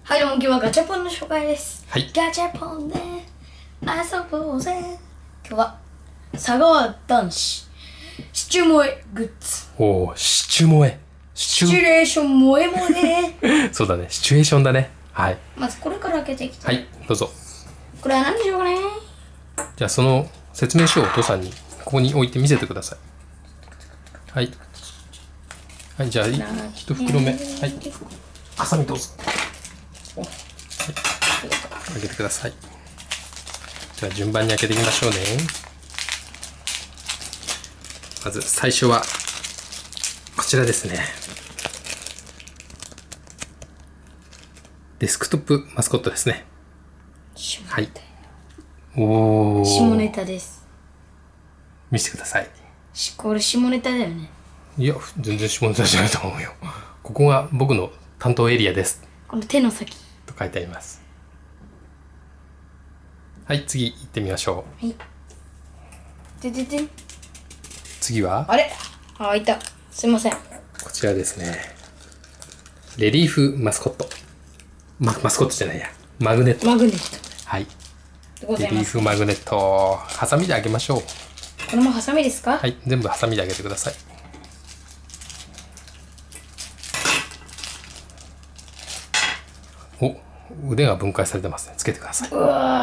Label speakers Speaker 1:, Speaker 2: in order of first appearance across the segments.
Speaker 1: はい、どうも今日はガチャポンの紹介です。
Speaker 2: はい。
Speaker 1: ガチャポンで遊ぼうぜ。今日は佐川男子シチュ萌えグッズ。
Speaker 2: おお、シチュ萌え。
Speaker 1: シチュレーション萌え萌え。
Speaker 2: そうだね、シチュエーションだね。はい。
Speaker 1: まずこれから開けていきたい。
Speaker 2: はい、どうぞ。
Speaker 1: これは何でしょうかね。
Speaker 2: じゃあその説明書をお父さんにここに置いて見せてください。はい。はい、じゃあ一袋目。はい。ハサミどうぞ。はい。開けてください。じゃあ順番に開けていきましょうね。まず最初はこちらですね。デスクトップマスコットですね。はい。おお。
Speaker 1: 下ネタです。
Speaker 2: 見せてください。
Speaker 1: これ下ネタだよね。
Speaker 2: いや、全然下ネタじゃないと思うよ。ここが僕の担当エリアです。
Speaker 1: この手の先。
Speaker 2: と書いてあります。はい、次行ってみましょ
Speaker 1: う。はい。
Speaker 2: 次は
Speaker 1: あれ開いた。すいません。
Speaker 2: こちらですね。レリーフマスコット。マスコットじゃないや。マグネット。
Speaker 1: マグネット。
Speaker 2: はい。レリーフマグネット。ハサミで開けましょう。
Speaker 1: これもハサミですか？
Speaker 2: はい、全部ハサミで開けてください。お、腕が分解されてますね。つけてください。
Speaker 1: うわ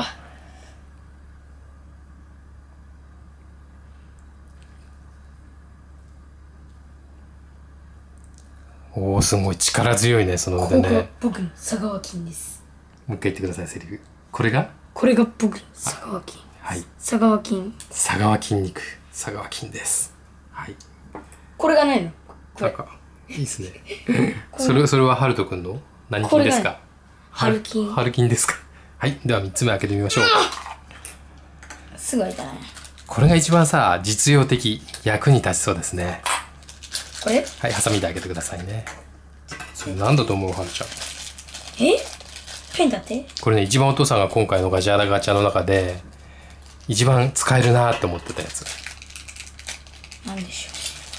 Speaker 2: おお、すごい力強いね、その腕ね。
Speaker 1: ここが僕の佐川金です。
Speaker 2: もう一回言ってください、セリフ。これが
Speaker 1: 僕の佐川金。
Speaker 2: はい。
Speaker 1: 佐川金。
Speaker 2: 佐川筋肉。佐川金です。はい。
Speaker 1: これがないの？
Speaker 2: なんかいいですね。それはハルト君の何筋ですか？
Speaker 1: 春金。
Speaker 2: 春金ですか？はい。では3つ目開けてみましょう。
Speaker 1: すぐ開いたね。
Speaker 2: これが一番さ、実用的、役に立ちそうですね。
Speaker 1: これ？
Speaker 2: はい、ハサミで開けてくださいね。それなんだと思う、はるちゃん。
Speaker 1: ペンだって？
Speaker 2: これね、一番お父さんが今回のガチャの中で一番使えるなーって思ってたやつ。
Speaker 1: なんでしょ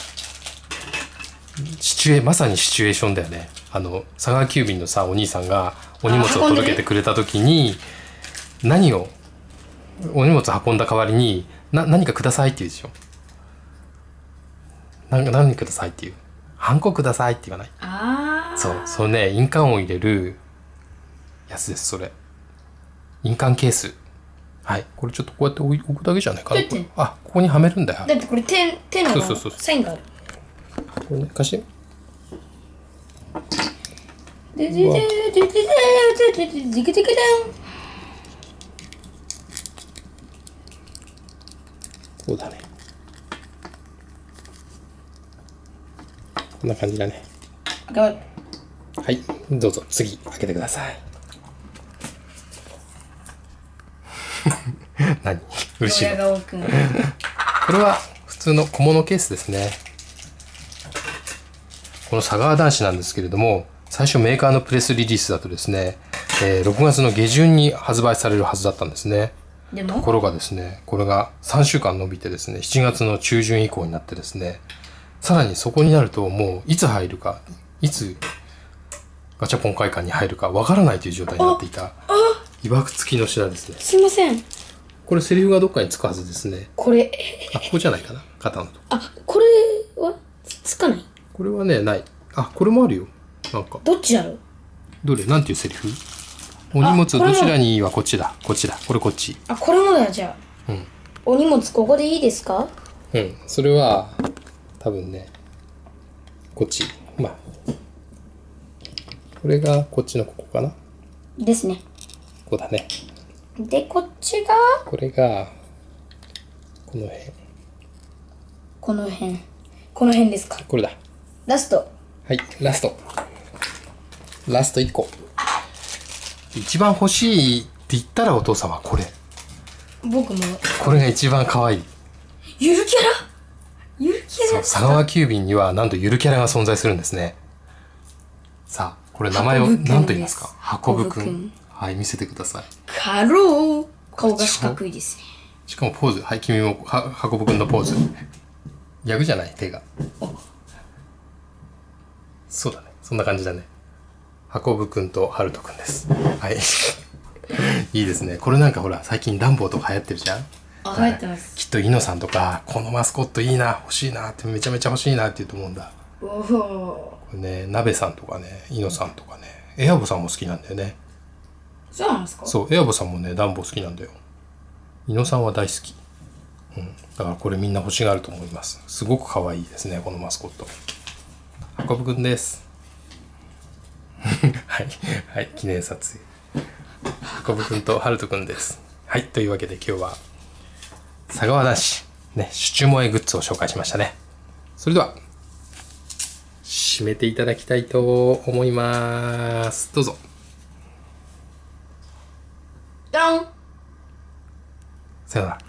Speaker 2: う。まさにシチュエーションだよね。佐川急便のさ、お兄さんがお荷物を届けてくれた時に、お荷物運んだ代わりに何かくださいって言うでしょ。何くださいって言う。ハンコくださいって言わない。そのね、印鑑を入れるやつです、それ。印鑑ケース。はい。これちょっとこうやって置くだけじゃないかな。あ、ここにはめるんだよ。
Speaker 1: だってこれ手の線がある。
Speaker 2: これね、貸して。こうだね。こんな感じだね。はい、どうぞ次開けてください。何？嬉しいの？これは普通の小物ケースですね。この佐川男子なんですけれども、最初メーカーのプレスリリースだとですね、6月の下旬に発売されるはずだったんですね。ところがですね、これが3週間伸びてですね、7月の中旬以降になってですね、さらにそこになるともういつ入るか、いつガチャポン会館に入るかわからないという状態になっていた、いわくつきの品ですね。
Speaker 1: すいません。
Speaker 2: これセリフがどっかにつくはずですね。
Speaker 1: これ。
Speaker 2: あ、ここじゃないかな。肩のとこ。
Speaker 1: これはつかない？
Speaker 2: これはね、ない。あ、これもあるよ。なんか。
Speaker 1: どっちだろう？
Speaker 2: どれ？なんていうセリフ？お荷物どちらにはこっちだ。こっちだ。これこっち。
Speaker 1: これもだ、じゃあ。お荷物ここでいいですか？
Speaker 2: それは、多分ね、こっち。まあ。これがこっちのここかな。
Speaker 1: ですね。
Speaker 2: こうだね。
Speaker 1: で、こっちが
Speaker 2: これが、この辺。
Speaker 1: この辺ですか？
Speaker 2: これだ。
Speaker 1: ラスト。
Speaker 2: はい、ラスト1個。一番欲しいって言ったらお父さんはこれ。
Speaker 1: 僕も。
Speaker 2: これが一番可愛い。
Speaker 1: ゆるキャラ？
Speaker 2: そう、佐川急便にはなんとゆるキャラが存在するんですね。さあ、これ名前を何と言いますか？運ぶくん。はい、見せてください。
Speaker 1: かろう。顔が四角いですね。
Speaker 2: しかもポーズ。はい、君も運ぶくんのポーズ。ギャグじゃない、手が。そうだね。そんな感じだね。 運ぶくんとはるとくんです。はい。いいですね。これなんかほら、最近ダンボとか流行ってるじゃん。
Speaker 1: あ、流行ってます。
Speaker 2: きっとイノさんとか、このマスコットいいな、欲しいなって、めちゃめちゃ欲しいなって言うと思うんだ。
Speaker 1: おお。
Speaker 2: これね、鍋さんとかね、イノさんとかね、エアボさんも好きなんだよね。
Speaker 1: そうなんですか？
Speaker 2: そう、エアボさんもね、ダンボ好きなんだよ。イノさんは大好き。うん。だからこれみんな欲しがると思います。すごく可愛いですね、このマスコット。運ぶくんです。はい。はい、記念撮影。運ぶくんとはるとくんです。はい、というわけで今日は、佐川男子、ね、シチュモエグッズを紹介しましたね。それでは、締めていただきたいと思います。どうぞ。
Speaker 1: ドン。
Speaker 2: さよなら。